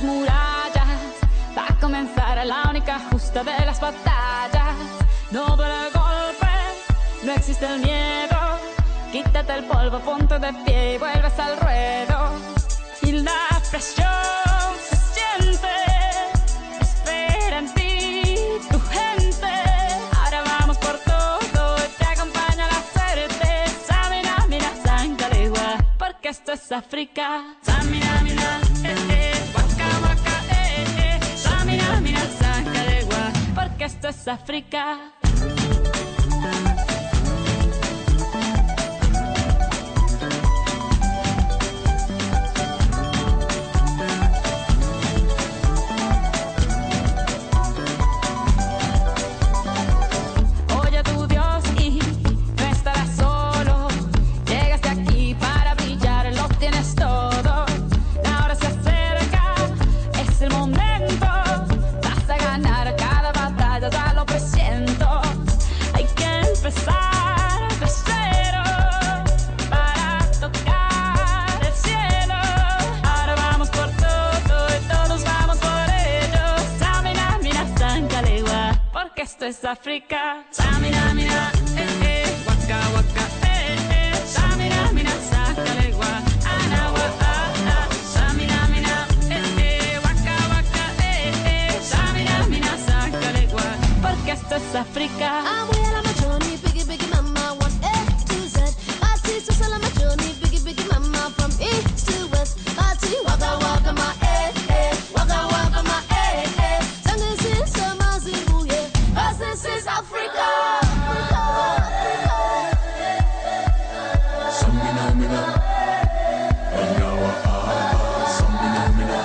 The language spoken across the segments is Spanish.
murallas. Va a comenzar la única justa de las batallas. No duele el golpe, no existe el miedo. Quítate el polvo, ponte de pie y vuelves al ruedo. Y la presión se siente, espera en ti tu gente. Ahora vamos por todo y te acompaña la suerte. Samina, mina, sangalegua, porque esto es África. Samina, mina, waka, waka, Samina, mina, sangalegua, porque esto es África. Esto es África. Samina, mina, waka, waka, Samina, mina, sangalegua, anawa, Samina, mina, waka, waka, Samina, mina, sangalegua, porque esto es África. I'm well on my journey, biggie, biggie mama, one A to Z. My sister's on my journey, biggie, biggie mama, from east to west. My tea, waka, waka, my waka, waka, my This is Africa. Samina, mina, anawa, samina, mina,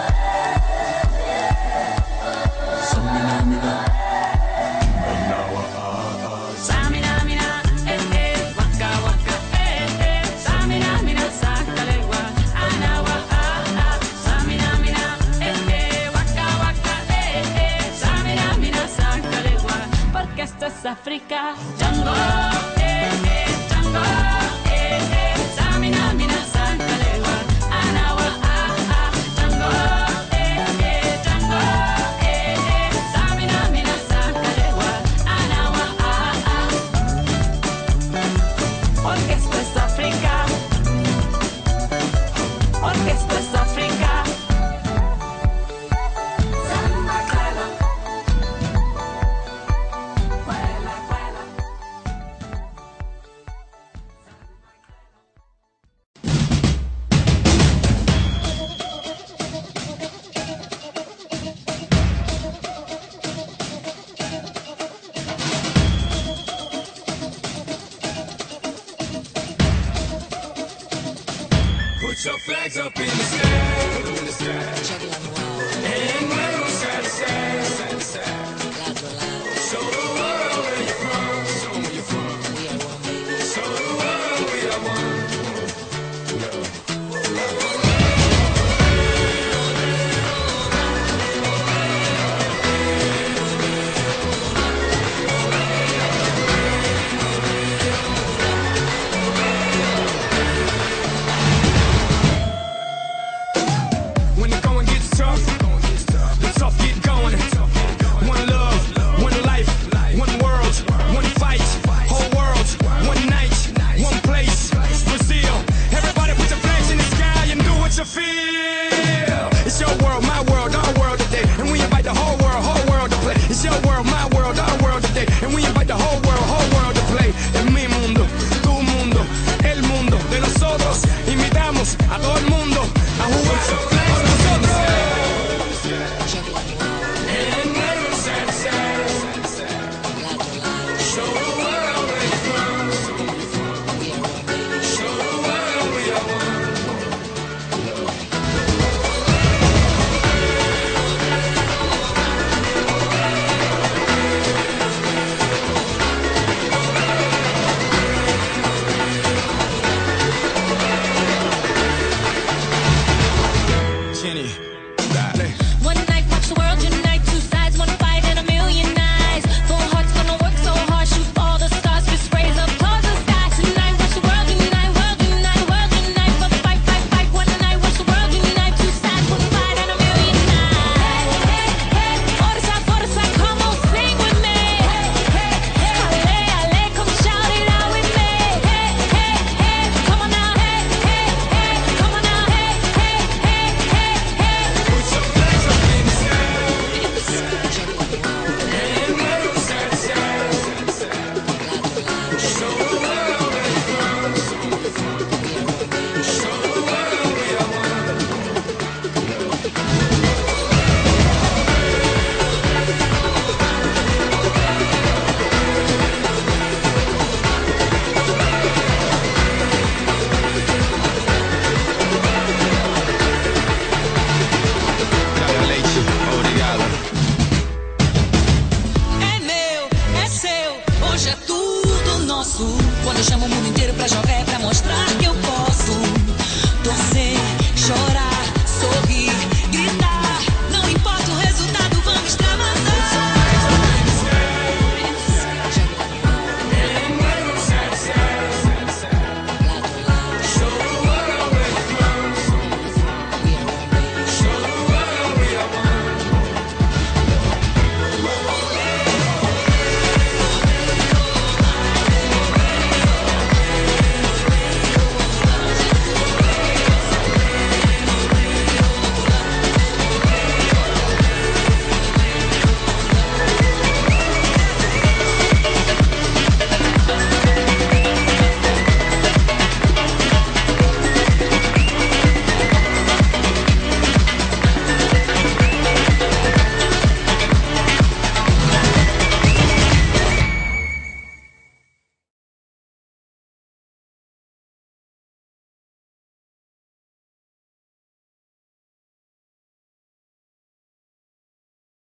samina, mina, anawa, Samina, mina, waka, waka, Samina, mina, sangalegua, anawa, Samina, mina, waka, waka, Samina, mina, sangalegua, porque esto es África. Django, Django, Samina, mina, sangalegua, anawa, Django, Django, Samina, mina, sangalegua, anawa, porque esto es África, porque esto es África. Put your flags up in the sky. And wave them side to side. Show the world where you're from. Show 'em where you're from. Show the world we are one. When the going gets tough, the tough get going. One love, one life, one world, one fight. Whole world, one night, one place. Brazil, everybody put your flags in the sky and do what you feel. It's your world, my world, our world today, and we invite the whole world to play. It's your world, my world, our world today, and we invite the whole world to play. Es mi mundo, tu mundo, el mundo de nosotros. Invitamos a todo el mundo a jugar. Jenny, dale.